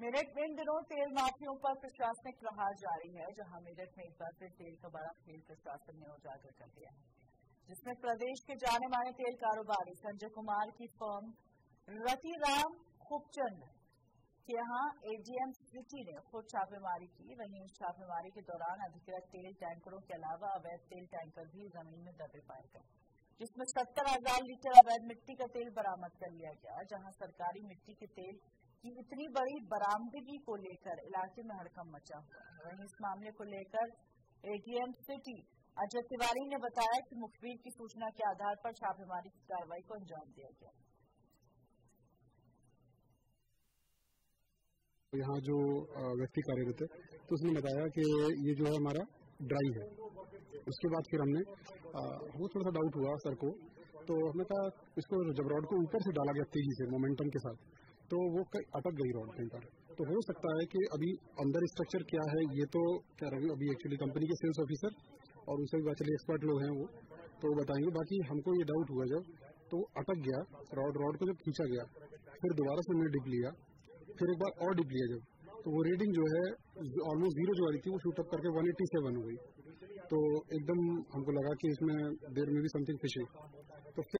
मेरठ में इन दिनों तेल माफियों पर प्रशासनिक प्रहार जारी है, जहां मेरठ में एक बार फिर तेल का बड़ा खेल प्रशासन ने उजागर कर दिया है, जिसमें प्रदेश के जाने माने तेल कारोबारी संजय कुमार की फर्म रतिराम खूबचंद के यहाँ एजीएम सिटी ने खुद छापेमारी की। वहीं इस छापेमारी के दौरान अधिकृत तेल टैंकरों के अलावा अवैध तेल टैंकर भी जमीन में दबे पाए गए, जिसमें 70,000 लीटर अवैध मिट्टी का तेल बरामद कर लिया गया। जहां सरकारी मिट्टी के तेल की इतनी बड़ी बरामदगी को लेकर इलाके में हड़कंप मचा हुआ है। वहीं इस मामले को लेकर एजीएम सिटी अजय तिवारी ने बताया कि मुखबिर की सूचना के आधार पर छापेमारी की कार्रवाई को अंजाम दिया गया। यहाँ जो व्यक्ति कार्यरत है तो उसने बताया कि ये जो है हमारा ड्राई है। उसके बाद फिर हमने वो थोड़ा सा डाउट हुआ सर को, तो हमने कहा इसको जब रॉड को ऊपर से डाला गया तेजी से मोमेंटम के साथ, तो वो अटक गई रॉड कहीं पर। तो हो सकता है कि अभी अंदर स्ट्रक्चर क्या है ये तो क्या रही अभी एक्चुअली कंपनी के सेल्स ऑफिसर और उनसे भी चलिए एक्सपर्ट लोग हैं वो तो बताएंगे। बाकी हमको ये डाउट हुआ जब तो अटक गया रॉड को जब खींचा गया, फिर दोबारा से हमने डिप लिया, फिर एक बार और डिप लिया जब, तो वो रीडिंग जो है ऑलमोस्ट 0 जो आ रही थी वो शूट अप करके 187 हो गई। तो एकदम हमको लगा कि इसमें देयर में भी समथिंग फिशिंग।